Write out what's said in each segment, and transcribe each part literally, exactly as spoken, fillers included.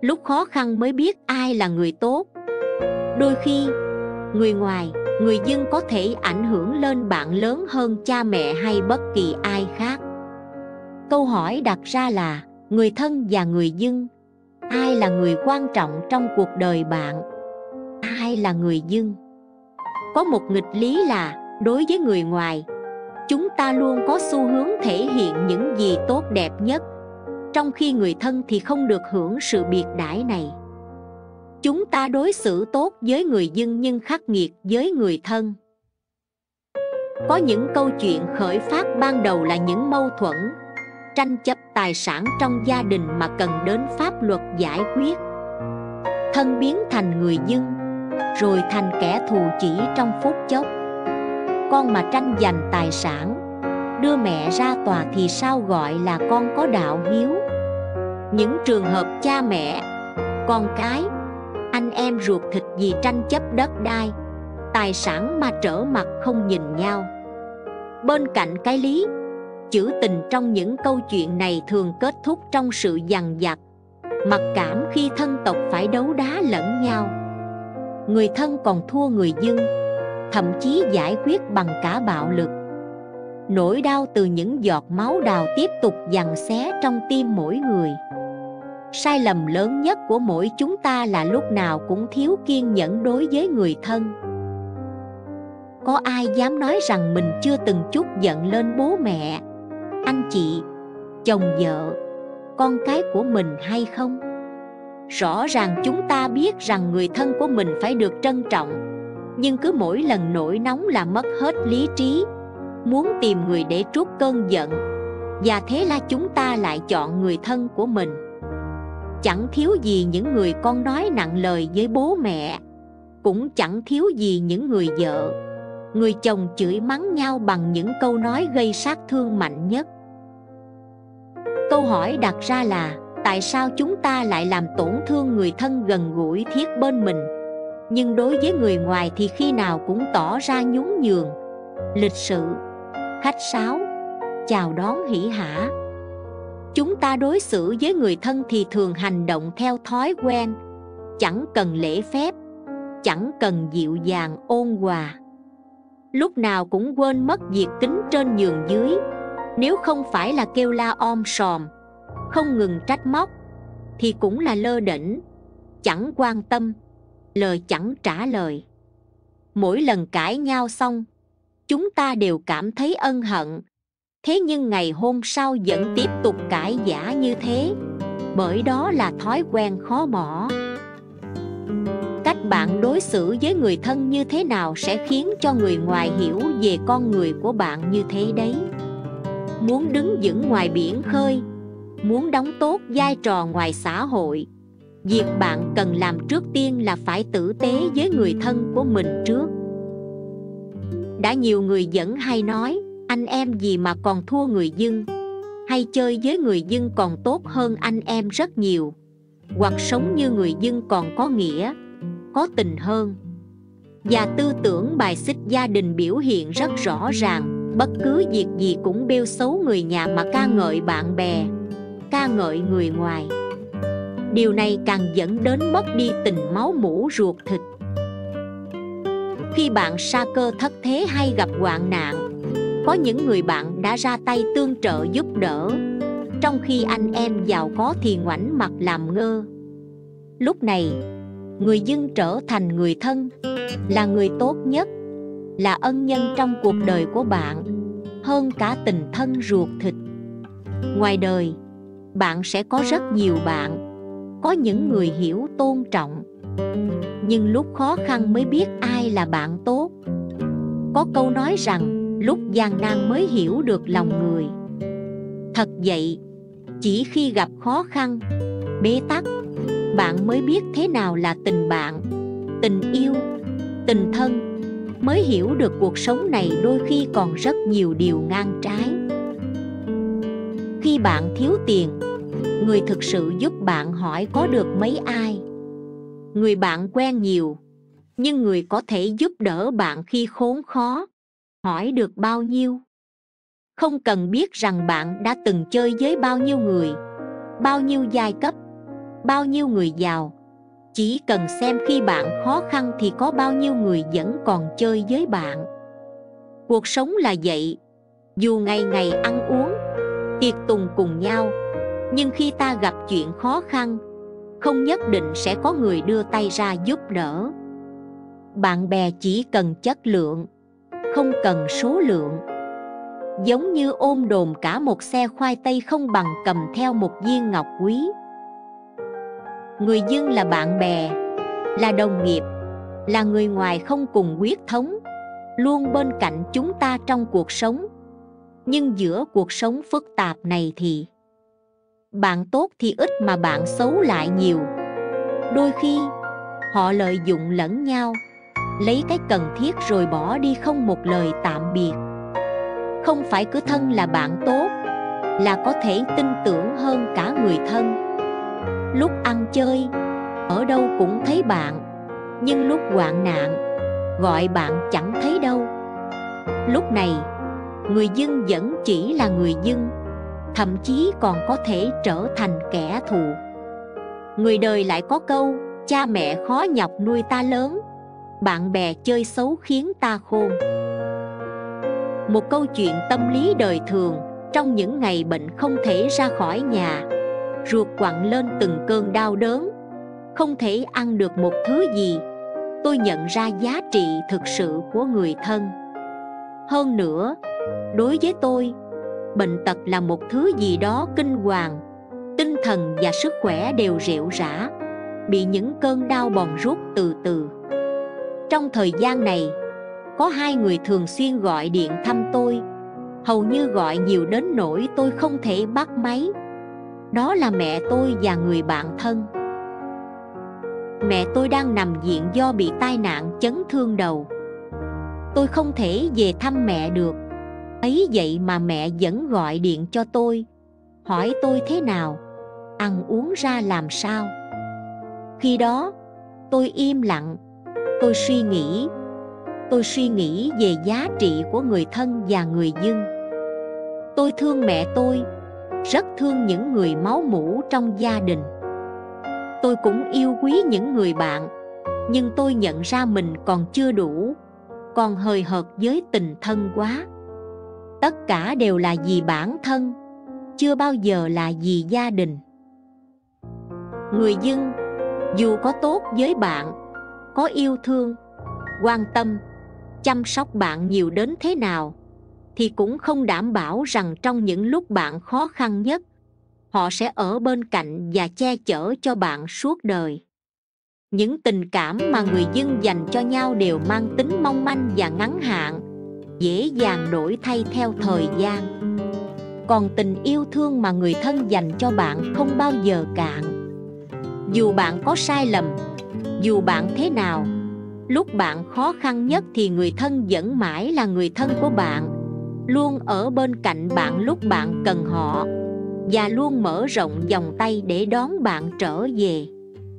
lúc khó khăn mới biết ai là người tốt. Đôi khi, người ngoài, người dân có thể ảnh hưởng lên bạn lớn hơn cha mẹ hay bất kỳ ai khác. Câu hỏi đặt ra là, người thân và người dân, ai là người quan trọng trong cuộc đời bạn? Ai là người dân? Có một nghịch lý là, đối với người ngoài, chúng ta luôn có xu hướng thể hiện những gì tốt đẹp nhất, trong khi người thân thì không được hưởng sự biệt đãi này. Chúng ta đối xử tốt với người dân nhưng khắc nghiệt với người thân. Có những câu chuyện khởi phát ban đầu là những mâu thuẫn, tranh chấp tài sản trong gia đình mà cần đến pháp luật giải quyết. Thân biến thành người dân, rồi thành kẻ thù chỉ trong phút chốc. Con mà tranh giành tài sản, đưa mẹ ra tòa thì sao gọi là con có đạo hiếu? Những trường hợp cha mẹ, con cái, anh em ruột thịt vì tranh chấp đất đai, tài sản mà trở mặt không nhìn nhau. Bên cạnh cái lý, chữ tình trong những câu chuyện này thường kết thúc trong sự dằn vặt, mặc cảm khi thân tộc phải đấu đá lẫn nhau. Người thân còn thua người dân, thậm chí giải quyết bằng cả bạo lực. Nỗi đau từ những giọt máu đào tiếp tục giằng xé trong tim mỗi người. Sai lầm lớn nhất của mỗi chúng ta là lúc nào cũng thiếu kiên nhẫn đối với người thân. Có ai dám nói rằng mình chưa từng chút giận lên bố mẹ, anh chị, chồng vợ, con cái của mình hay không? Rõ ràng chúng ta biết rằng người thân của mình phải được trân trọng, nhưng cứ mỗi lần nổi nóng là mất hết lý trí, muốn tìm người để trút cơn giận, và thế là chúng ta lại chọn người thân của mình. Chẳng thiếu gì những người con nói nặng lời với bố mẹ, cũng chẳng thiếu gì những người vợ, người chồng chửi mắng nhau bằng những câu nói gây sát thương mạnh nhất. Câu hỏi đặt ra là, tại sao chúng ta lại làm tổn thương người thân gần gũi thiết bên mình, nhưng đối với người ngoài thì khi nào cũng tỏ ra nhún nhường, lịch sự, khách sáo, chào đón hỉ hả? Chúng ta đối xử với người thân thì thường hành động theo thói quen, chẳng cần lễ phép, chẳng cần dịu dàng ôn hòa. Lúc nào cũng quên mất việc kính trên nhường dưới, nếu không phải là kêu la om sòm, không ngừng trách móc, thì cũng là lơ đễnh, chẳng quan tâm, lời chẳng trả lời. Mỗi lần cãi nhau xong, chúng ta đều cảm thấy ân hận, thế nhưng ngày hôm sau vẫn tiếp tục cãi vã như thế, bởi đó là thói quen khó bỏ. Cách bạn đối xử với người thân như thế nào sẽ khiến cho người ngoài hiểu về con người của bạn như thế đấy. Muốn đứng vững ngoài biển khơi, muốn đóng tốt vai trò ngoài xã hội, việc bạn cần làm trước tiên là phải tử tế với người thân của mình trước. Đã nhiều người vẫn hay nói, anh em gì mà còn thua người dân, hay chơi với người dân còn tốt hơn anh em rất nhiều, hoặc sống như người dân còn có nghĩa, có tình hơn. Và tư tưởng bài xích gia đình biểu hiện rất rõ ràng, bất cứ việc gì cũng bêu xấu người nhà mà ca ngợi bạn bè, ca ngợi người ngoài. Điều này càng dẫn đến mất đi tình máu mủ ruột thịt. Khi bạn sa cơ thất thế hay gặp hoạn nạn, có những người bạn đã ra tay tương trợ giúp đỡ, trong khi anh em giàu có thì ngoảnh mặt làm ngơ. Lúc này, người dân trở thành người thân, là người tốt nhất, là ân nhân trong cuộc đời của bạn, hơn cả tình thân ruột thịt. Ngoài đời, bạn sẽ có rất nhiều bạn, có những người hiểu tôn trọng, nhưng lúc khó khăn mới biết ai là bạn tốt. Có câu nói rằng, lúc gian nan mới hiểu được lòng người. Thật vậy, chỉ khi gặp khó khăn, bế tắc, bạn mới biết thế nào là tình bạn, tình yêu, tình thân, mới hiểu được cuộc sống này đôi khi còn rất nhiều điều ngang trái. Khi bạn thiếu tiền, người thực sự giúp bạn hỏi có được mấy ai. Người bạn quen nhiều, nhưng người có thể giúp đỡ bạn khi khốn khó, hỏi được bao nhiêu. Không cần biết rằng bạn đã từng chơi với bao nhiêu người, bao nhiêu giai cấp, bao nhiêu người giàu. Chỉ cần xem khi bạn khó khăn thì có bao nhiêu người vẫn còn chơi với bạn. Cuộc sống là vậy, dù ngày ngày ăn uống, tiệc tùng cùng nhau, nhưng khi ta gặp chuyện khó khăn, không nhất định sẽ có người đưa tay ra giúp đỡ. Bạn bè chỉ cần chất lượng, không cần số lượng. Giống như ôm đồm cả một xe khoai tây không bằng cầm theo một viên ngọc quý. Người dân là bạn bè, là đồng nghiệp, là người ngoài không cùng huyết thống, luôn bên cạnh chúng ta trong cuộc sống. Nhưng giữa cuộc sống phức tạp này thì bạn tốt thì ít mà bạn xấu lại nhiều. Đôi khi họ lợi dụng lẫn nhau, lấy cái cần thiết rồi bỏ đi không một lời tạm biệt. Không phải cứ thân là bạn tốt là có thể tin tưởng hơn cả người thân. Lúc ăn chơi, ở đâu cũng thấy bạn, nhưng lúc hoạn nạn, gọi bạn chẳng thấy đâu. Lúc này, người dân vẫn chỉ là người dân, thậm chí còn có thể trở thành kẻ thù. Người đời lại có câu, cha mẹ khó nhọc nuôi ta lớn, bạn bè chơi xấu khiến ta khôn. Một câu chuyện tâm lý đời thường. Trong những ngày bệnh không thể ra khỏi nhà, ruột quặn lên từng cơn đau đớn, không thể ăn được một thứ gì, tôi nhận ra giá trị thực sự của người thân. Hơn nữa, đối với tôi, bệnh tật là một thứ gì đó kinh hoàng. Tinh thần và sức khỏe đều rệu rã, bị những cơn đau bòn rút từ từ. Trong thời gian này, có hai người thường xuyên gọi điện thăm tôi, hầu như gọi nhiều đến nỗi tôi không thể bắt máy. Đó là mẹ tôi và người bạn thân. Mẹ tôi đang nằm viện do bị tai nạn chấn thương đầu. Tôi không thể về thăm mẹ được. Ấy vậy mà mẹ vẫn gọi điện cho tôi, hỏi tôi thế nào, ăn uống ra làm sao. Khi đó, tôi im lặng. Tôi suy nghĩ. Tôi suy nghĩ về giá trị của người thân và người dân. Tôi thương mẹ tôi, rất thương những người máu mủ trong gia đình. Tôi cũng yêu quý những người bạn, nhưng tôi nhận ra mình còn chưa đủ, còn hời hợt với tình thân quá. Tất cả đều là vì bản thân, chưa bao giờ là vì gia đình. Người dân, dù có tốt với bạn, có yêu thương, quan tâm, chăm sóc bạn nhiều đến thế nào, thì cũng không đảm bảo rằng trong những lúc bạn khó khăn nhất, họ sẽ ở bên cạnh và che chở cho bạn suốt đời. Những tình cảm mà người dân dành cho nhau đều mang tính mong manh và ngắn hạn, dễ dàng đổi thay theo thời gian. Còn tình yêu thương mà người thân dành cho bạn không bao giờ cạn. Dù bạn có sai lầm, dù bạn thế nào, lúc bạn khó khăn nhất thì người thân vẫn mãi là người thân của bạn, luôn ở bên cạnh bạn lúc bạn cần họ, và luôn mở rộng vòng tay để đón bạn trở về.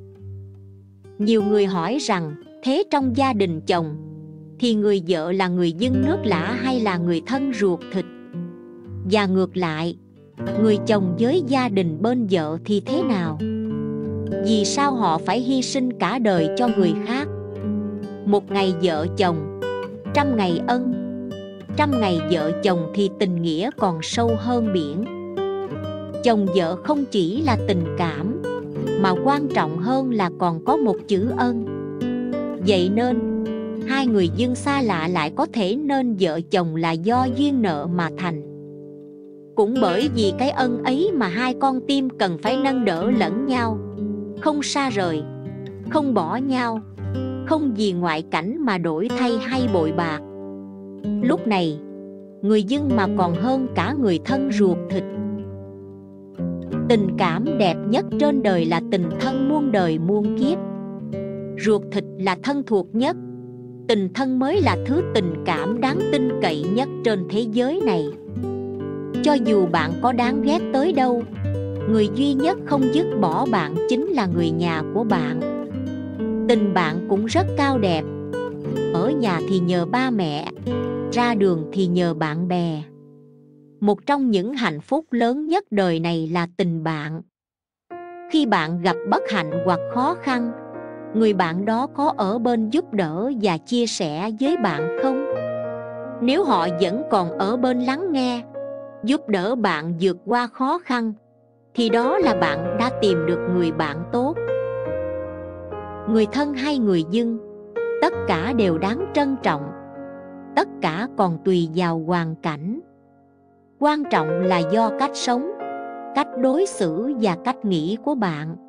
Nhiều người hỏi rằng, thế trong gia đình chồng, thì người vợ là người dân nước lã hay là người thân ruột thịt? Và ngược lại, người chồng với gia đình bên vợ thì thế nào? Vì sao họ phải hy sinh cả đời cho người khác? Một ngày vợ chồng, trăm ngày ân. Trăm ngày vợ chồng thì tình nghĩa còn sâu hơn biển. Chồng vợ không chỉ là tình cảm, mà quan trọng hơn là còn có một chữ ân. Vậy nên, hai người dân xa lạ lại có thể nên vợ chồng là do duyên nợ mà thành. Cũng bởi vì cái ân ấy mà hai con tim cần phải nâng đỡ lẫn nhau, không xa rời, không bỏ nhau, không vì ngoại cảnh mà đổi thay hay bội bạc. Lúc này, người dân mà còn hơn cả người thân ruột thịt. Tình cảm đẹp nhất trên đời là tình thân muôn đời muôn kiếp. Ruột thịt là thân thuộc nhất, tình thân mới là thứ tình cảm đáng tin cậy nhất trên thế giới này. Cho dù bạn có đáng ghét tới đâu, người duy nhất không dứt bỏ bạn chính là người nhà của bạn. Tình bạn cũng rất cao đẹp. Ở nhà thì nhờ ba mẹ, ra đường thì nhờ bạn bè. Một trong những hạnh phúc lớn nhất đời này là tình bạn. Khi bạn gặp bất hạnh hoặc khó khăn, người bạn đó có ở bên giúp đỡ và chia sẻ với bạn không? Nếu họ vẫn còn ở bên lắng nghe, giúp đỡ bạn vượt qua khó khăn, thì đó là bạn đã tìm được người bạn tốt. Người thân hay người dưng, tất cả đều đáng trân trọng. Tất cả còn tùy vào hoàn cảnh. Quan trọng là do cách sống, cách đối xử và cách nghĩ của bạn.